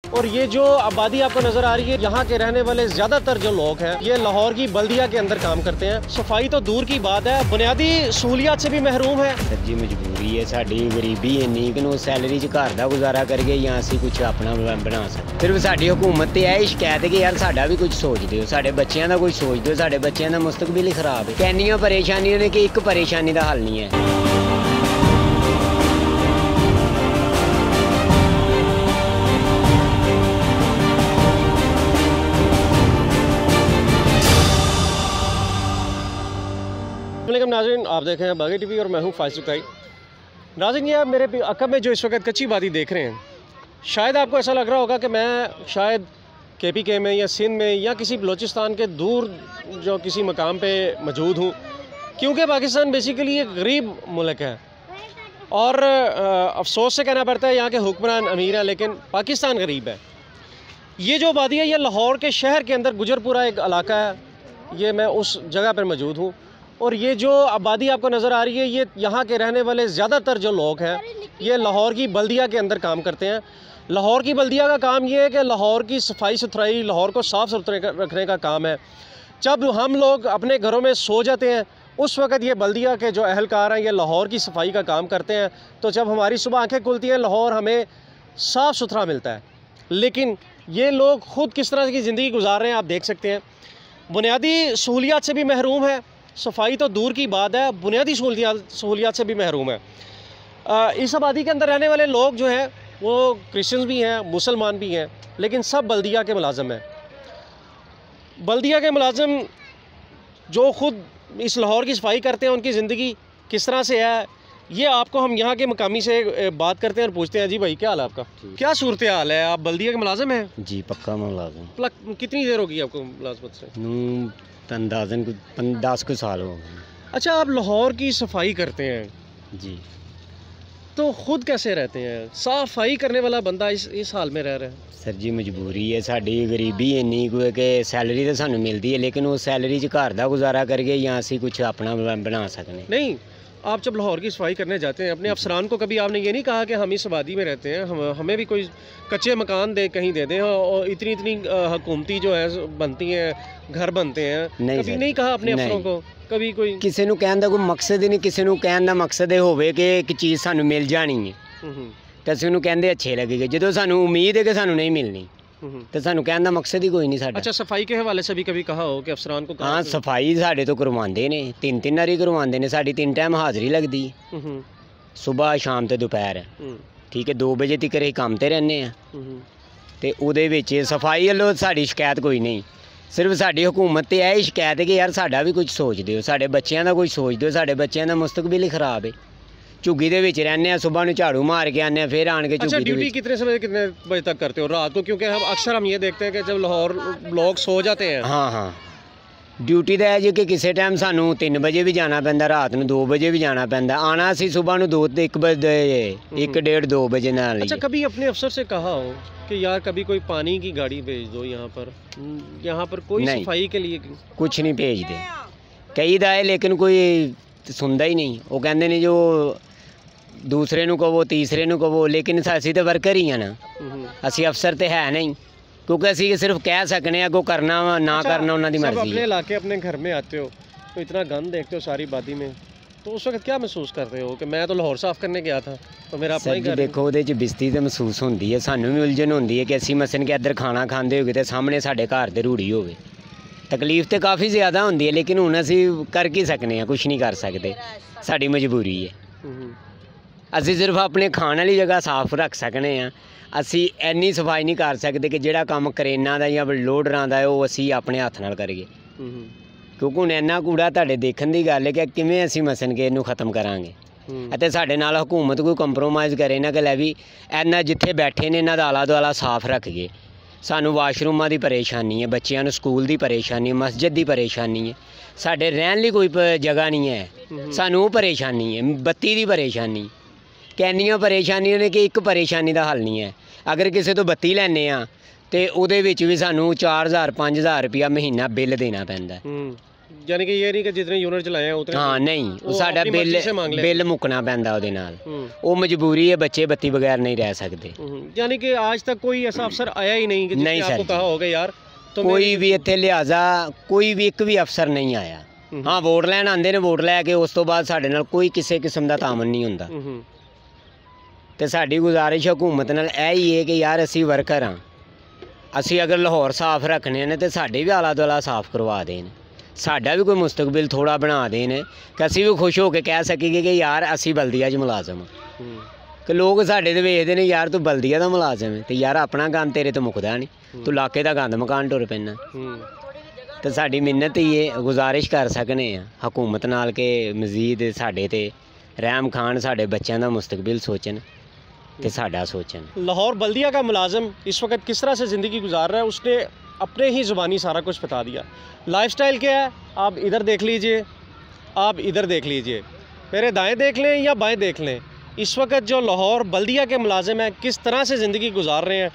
और ये जो आबादी आपको नजर आ रही है, यहाँ के रहने वाले ज्यादातर जो लोग हैं ये लाहौर की बल्दिया के अंदर काम करते हैं। सफाई तो दूर की बात है, बुनियादी सहूलियात से भी महरूम है। सर जी मजबूरी है, साड़ी गरीबी इन्नी कि सैलरी च घर का गुजारा करके या असी कुछ अपना बना सकते। सिर्फ साडी हुकूमत ते यह शिकायत है कि यार साडा भी कुछ सोच दिओ, साडे बच्चों का कुछ सोच दिओ, साडे बच्चों का मुस्तकबिल ही खराब है। किन्नियां परेशानियां ने कि एक परेशानी का हल नहीं है। नाज़रीन, आप देख रहे हैं बागी टीवी और मैं हूँ फाइज सुकाई। नाज़रीन, ये आप मेरे अकब में जो इस वक्त कच्ची वादी देख रहे हैं, शायद आपको ऐसा लग रहा होगा कि मैं शायद KPK में या सिंध में या किसी बलोचिस्तान के दूर जो किसी मकाम पे मौजूद हूँ, क्योंकि पाकिस्तान बेसिकली एक गरीब मुल्क है और अफसोस से कहना पड़ता है यहाँ के हुक्मरान अमीर हैं लेकिन पाकिस्तान गरीब है। ये जो वादी है ये लाहौर के शहर के अंदर गुजरपुरा एक इलाका है, ये मैं उस जगह पर मौजूद हूँ और ये जो आबादी आपको नज़र आ रही है ये यहाँ के रहने वाले ज़्यादातर जो लोग हैं ये लाहौर की बल्दिया के अंदर काम करते हैं। लाहौर की बल्दिया का काम ये है कि लाहौर की सफाई सुथराई, लाहौर को साफ़ सुथरा रखने का काम है। जब हम लोग अपने घरों में सो जाते हैं उस वक़्त ये बल्दिया के जो अहलकार हैं ये लाहौर की सफाई का काम करते हैं। तो जब हमारी सुबह आँखें खुलती हैं लाहौर हमें साफ़ सुथरा मिलता है, लेकिन ये लोग ख़ुद किस तरह की ज़िंदगी गुजार रहे हैं आप देख सकते हैं। बुनियादी सहूलियात से भी महरूम है, सफाई तो दूर की बात है, बुनियादी सहूलियात से भी महरूम है। इस आबादी के अंदर रहने वाले लोग जो हैं वो क्रिश्चियंस भी हैं, मुसलमान भी हैं, लेकिन सब बल्दिया के मुलाजम हैं। बल्दिया के मुलाजम जो ख़ुद इस लाहौर की सफाई करते हैं उनकी ज़िंदगी किस तरह से है ये आपको हम यहाँ के मकामी से बात करते हैं और पूछते हैं। जी भाई, क्या हाल है आपका? क्या सूरत हाल है? आप बल्दिया के मुलाजम हैं? जी पक्का मुलाजिम। कितनी देर होगी आपको मुलाजमत से? अंदाजन 10 को साल हो गए। अच्छा, आप लाहौर की सफाई करते हैं जी, तो खुद कैसे रहते हैं? सफाई करने वाला बंदा इस हाल में रह रहा है। सर जी मजबूरी है, साड़ी गरीबी इन्नी कि सैलरी तो सानू मिलती है लेकिन उस सैलरी च घर का गुजारा करके या असी कुछ अपना बना सकते। नहीं, आप जब लाहौर की सफाई करने जाते हैं अपने अफसरान को कभी आपने ये नहीं कहा कि हम इस आबादी में रहते हैं, हमें भी कोई कच्चे मकान कहीं दे दें और इतनी हुकूमती जो है बनती हैं, घर बनते हैं? कभी नहीं कहा अपने अफसरों को? कभी कोई किसी को कहने का कोई मकसद ही नहीं, किसी को कहने का मकसद ये होवे कि एक चीज़ सानू मिल जानी है तो असीं उहनूं कहंदे अच्छे लगेगे, जो सानू उम्मीद है कि सानू नहीं मिलनी तो सानू कहने का मकसद ही कोई नहीं साडा। अच्छा, सफाई के हवाले से भी कभी कहा हो कि अफसरान को? हाँ, सफाई साढ़े तो करवाते ने, 3 बारी करवाते ने, साड़ी 3 टाइम हाज़री लगती है, सुबह शाम तो दोपहर। ठीक है, 2 बजे तक असीं काम ते रहने हैं ते उहदे विच सफाई वालों साड़ी शिकायत कोई नहीं। सिर्फ साडी हुकूमत ते यह शिकायत है कि यार साडा भी कुछ सोच दिओ, साडे बच्चों का कुछ सोच दिओ, साडे बच्चों का मुस्तकबिल ही खराब है। झुग्गी दे विच रहने हैं, सुबह झाड़ू मार के आने, फिर आन के अच्छा, ड्यूटी कितने समय कितने बजे तक करते हो रात को? क्योंकि हम ये देखते हैं कि जब लाहौर लोग सो जाते हैं। हाँ, ड्यूटी तो है जी कि किसी टाइम सानू 3 बजे भी जाना पैंदा, रात में 2 बजे भी जाना पैंदा, आना असी सुबह में 1 बजे 1-1:30-2 बजे ना। अच्छा, कभी अपने अफसर से कहा हो कि यार कभी कोई पानी की गाड़ी भेज दो यहाँ पर कोई सफाई के लिए? कुछ नहीं भेजते, कई दा है लेकिन कोई सुनता ही नहीं। वो कहते हैं जो दूसरे को कहो, तीसरे को कहो, लेकिन असी तो वर्कर ही हैं ना, असी अफसर तो है नहीं, क्योंकि असी सिर्फ कह सकने अगो करना वा ना करना उन्होंने मर्जी। अपने इलाके अपने घर में आते हो तो इतना गंद देखते हो सारी आबादी में, तो उस वक्त क्या महसूस करते हो कि मैं तो लाहौर साफ़ करने गया था तो मेरा अपना ही घर? देखो वो बिस्ती तो महसूस होती है, सानू भी उलझन होती है कि असी मसन के इधर खाना खाते हो तो सामने साढ़े घर से रूढ़ी हो। तकलीफ तो काफ़ी ज़्यादा होती है लेकिन हुण असी कर की सकने, कुछ नहीं कर सकते, साड़ी मजबूरी है। असी सिर्फ अपने खाने वाली जगह साफ रख सकने हैं, असी इन्नी सफाई नहीं कर सकते कि जिहड़ा काम करेना दा या लोडरां दा है वो असी अपने हत्थ नाल करिए, क्योंकि हुण इन्ना कूड़ा तुहाडे देखण दी गल है कि किवें असी मसन के इहनूं खत्म करांगे। ਅਤੇ ਸਾਡੇ ਨਾਲ हुकूमत कोई कंप्रोमाइज़ करे ना कि लै भी इन्ना जिथे बैठे ने इन्हां दा आला दुआला साफ रखिए। सानू वाशरूमां दी परेशानी है, बच्चों नूं स्कूल दी परेशानी, मस्जिद दी परेशानी है, साडे रहण लई कोई जगह नहीं है, सानू वो परेशानी है, बत्ती दी परेशानी, किन्नियां परेशानियां ने कि एक परेशानी का हल नहीं है। अगर किसी तो बत्ती लैने आ तो उहदे विच भी सानू 4000-5000 रुपया महीना बिल देना पैंदा, यानी कि ये नहीं कि जितने यूनिट चलाए हैं उतने हाँ नहीं वो ਸਾਡਾ ਆਪਣੀ ਮਰਜ਼ੀ ਸੇ ਮੰਗ ਬਿੱਲ ਲੈ। ਬਿੱਲ ਮੁੱਕਣਾ ਪੈਂਦਾ ਉਹਦੇ ਨਾਲ हम्म, ਉਹ ਮਜਬੂਰੀ ਹੈ ਬੱਚੇ ਬੱਤੀ ਬਗੈਰ ਨਹੀਂ ਰਹਿ ਸਕਦੇ यानी कि आज तक कोई ऐसा अफसर आया ही नहीं कि जिसने नहीं सर आपको जी। कहा होगा यार तो ਕੋਈ ਵੀ ਇੱਥੇ ਲਿਹਾਜ਼ਾ ਕੋਈ ਵੀ ਇੱਕ ਵੀ ਅਫਸਰ ਨਹੀਂ ਆਇਆ ਹਾਂ ਵੋਟ ਲੈਣ ਆਉਂਦੇ ਨੇ ਵੋਟ ਲੈ ਕੇ ਉਸ ਤੋਂ ਬਾਅਦ ਸਾਡੇ ਨਾਲ ਕੋਈ ਕਿਸੇ ਕਿਸਮ ਦਾ ਤਾਮਨ ਨਹੀਂ ਹੁੰਦਾ ਤੇ ਸਾਡੀ ਗੁਜ਼ਾਰਿਸ਼ ਹਕੂਮਤ ਨਾਲ ਇਹ ਹੀ ਹੈ ਕਿ ਯਾਰ ਅਸੀਂ ਵਰਕਰ ਹਾਂ ਅਸੀਂ ਅਗਰ ਲਾਹੌਰ ਸਾਫ਼ ਰੱਖਣੇ ਨੇ ਤੇ ਸਾਡੇ ਵੀ ਆਲਾ ਦੁਆਲਾ ਸਾਫ਼ ਕਰਵਾ ਦੇਣ ਸਾਡਾ ਵੀ ਕੋਈ ਮੁਸਤਕਬਲ ਥੋੜਾ ਬਣਾ ਦੇਣ ਕਿ ਅਸੀਂ ਵੀ ਖੁਸ਼ ਹੋ ਕੇ ਕਹਿ ਸਕੀਏ ਕਿ ਯਾਰ ਅਸੀਂ ਬਲਦੀਆ 'ਚ ਮੁਲਾਜ਼ਮ ਹਾਂ ਕਿ ਲੋਕ ਸਾਡੇ ਤੇ ਵੇਖਦੇ ਨੇ ਯਾਰ ਤੂੰ ਬਲਦੀਆ ਦਾ ਮੁਲਾਜ਼ਮ ਹੈ ਤੇ ਯਾਰ ਆਪਣਾ ਗੰਦ ਤੇਰੇ ਤੋਂ ਮੁੱਕਦਾ ਨਹੀਂ ਤੂੰ ਇਲਾਕੇ ਦਾ ਗੰਦ ਮਕਾਨ ਟੁਰ ਪੈਣਾ ਤੇ ਸਾਡੀ ਮਿੰਨਤ ਹੀ ਹੈ ਗੁਜ਼ਾਰਿਸ਼ ਕਰ ਸਕਨੇ ਆ ਹਕੂਮਤ ਨਾਲ ਕਿ ਮਜ਼ੀਦ ਸਾਡੇ ਤੇ ਰਹਿਮ ਖਾਨ ਸਾਡੇ ਬੱਚਿਆਂ ਦਾ ਮੁਸਤਕਬਲ ਸੋਚਣ ਤੇ ਸਾਡਾ ਸੋਚਣ लाहौर बल्दिया का मुलाजिम इस वक्त किस तरह से ज़िंदगी गुजार रहा है उसने अपने ही ज़ुबानी सारा कुछ बता दिया। लाइफस्टाइल क्या है आप इधर देख लीजिए, आप इधर देख लीजिए, मेरे दाएं देख लें या बाएं देख लें, इस वक्त जो लाहौर बल्दिया के मुलाजिम हैं किस तरह से ज़िंदगी गुजार रहे हैं।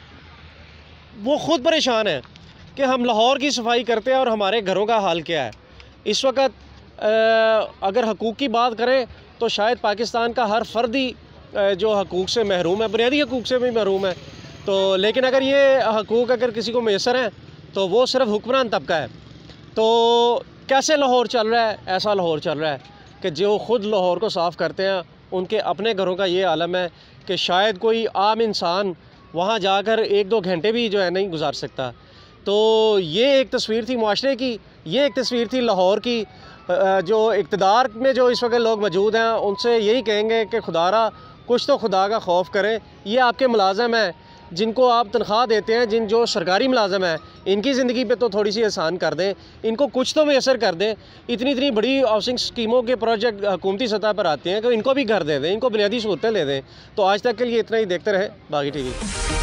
वो ख़ुद परेशान है कि हम लाहौर की सफाई करते हैं और हमारे घरों का हाल क्या है। इस वक्त अगर हकूक़ की बात करें तो शायद पाकिस्तान का हर फ़र्दी जो हकूक़ से महरूम है, बुनियादी हकूक़ से भी महरूम है, तो लेकिन अगर ये हकूक़ अगर किसी को मैसर हैं तो वो सिर्फ़ हुक्मरान तबका है। तो कैसे लाहौर चल रहा है? ऐसा लाहौर चल रहा है कि जो ख़ुद लाहौर को साफ़ करते हैं उनके अपने घरों का ये आलम है कि शायद कोई आम इंसान वहाँ जाकर 1-2 घंटे भी जो है नहीं गुजार सकता। तो ये एक तस्वीर थी मुआशरे की, ये एक तस्वीर थी लाहौर की। जो इक़्तिदार में जो इस वक्त लोग मौजूद हैं उनसे यही कहेंगे कि खुदारा कुछ तो खुदा का खौफ करें। ये आपके मुलाज़म हैं जिनको आप तनख्वाह देते हैं, जो सरकारी मुलाज़म हैं, इनकी ज़िंदगी पे तो थोड़ी सी आसान कर दें, इनको कुछ तो मैसर कर दें। इतनी बड़ी हाउसिंग स्कीमों के प्रोजेक्ट हुकूमती सतह पर आते हैं कि इनको भी घर दे दें, इनको बुनियादी सहूलतें दे दें। तो आज तक के लिए इतना ही, देखते रहे बागी TV।